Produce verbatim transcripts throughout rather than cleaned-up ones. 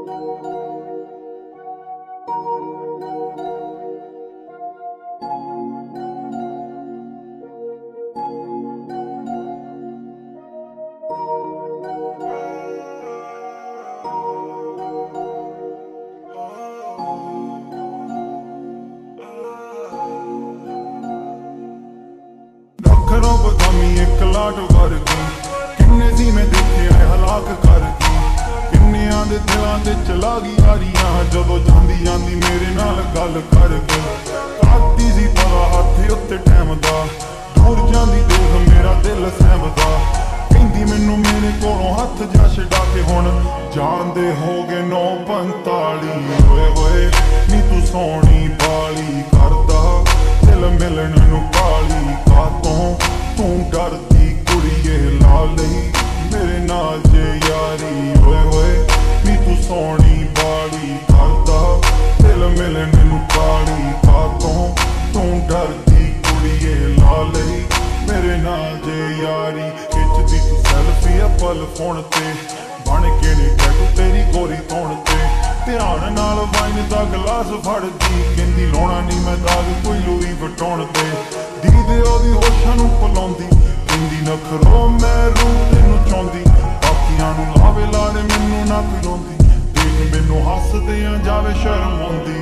अखरों बदामी एक लाट वर्गी किन्ने सी मैं देखे हलाक करगी किन्नियां दे दिलां ते चला गई यारियां जदों जांदी जांदी मेरे नाल गल कर गई काती सी पता हथ उत्ते टैम दा दूर जांदी देख मेरा दिल सहमदा कहंदी मैनू मेरे कोलों हथ जा छड़ा के हुण जांदे हो गए नौ पंताली होए होए नी तू सोहनी बाली करदा दिल मिलन नू काली कातों तू डरदी कुड़िए ला लई मेरे नाल जे यारी होए होए नी तू सोहनी बाली करदा दिल मिलन नू काली कातों तू डरदी कुड़िए ला लई मेरे नाल जे यारी खिचदी तू सैल्फी पल फोन ते बन के नी टैटू तेरी गोरी तोड़ ते ध्यान नाल वाइन दा गिलास फड़दी कहंदी लाउणा नी मैं दाग कोई लूई वटाउण ते दीदे ओदी होशां नू भुलाउंदी कहंदी नखरो मैं रूप तैनू चाहुंदी बाकियां नू लावे लाड़े मैनू ना खिलाउंदी देख मैनू हसदियां जावे शर्म आउंदी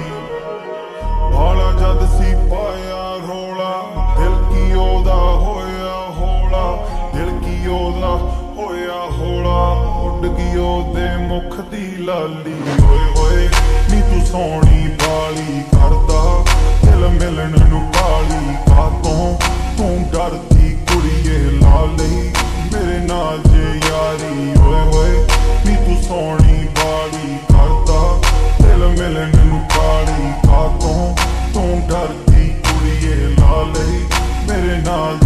भाला जद सी पाया रोला दिल की ओदा होया होला दिल की ओदा होया होला उड़ गई ओदे मुख दी लाली होए होए नी तू सोहनी बाली करदा दिल मिलन नू काली कातों तू डरदी कुड़िए ला लई मेरे नाल जे यारी होए होए नी तू सोहनी बाली करदा दिल मिलन नू काली कातों तू डरदी कुड़िए ला लई मेरे नाल